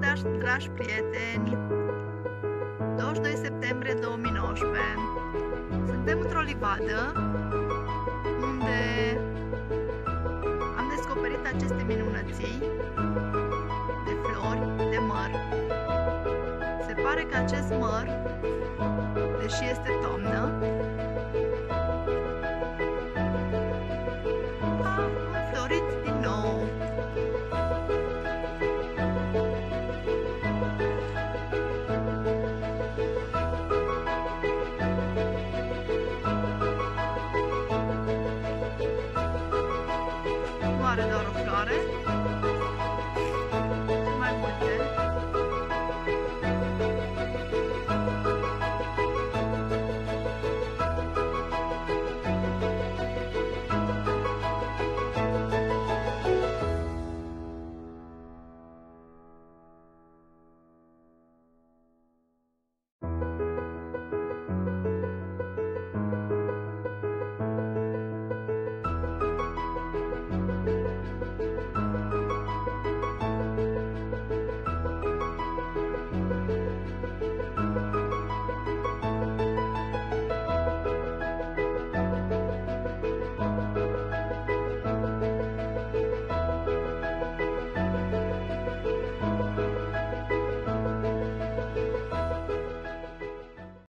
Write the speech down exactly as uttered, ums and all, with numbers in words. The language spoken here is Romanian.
dragi, dragi prieteni! douăzeci și doi septembrie două mii nouăsprezece. Suntem într-o livadă unde am descoperit aceste minunății de flori, de măr. Se pare că acest măr, deși este toamnă, a înflorit din nou. Nu are doar o floare,